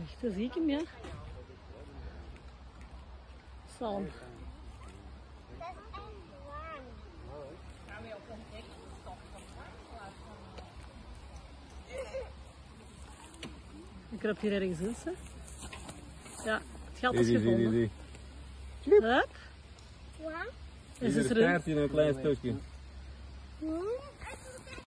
Echt, daar zie ik hem, ja. Sam. Dat is echt lang. Ik heb hier ergens in, hè. Ja, het gat is Easy, gevonden. easy. Hup. Ja? Is Hier het staat erin? hij een klein stukje. Hm?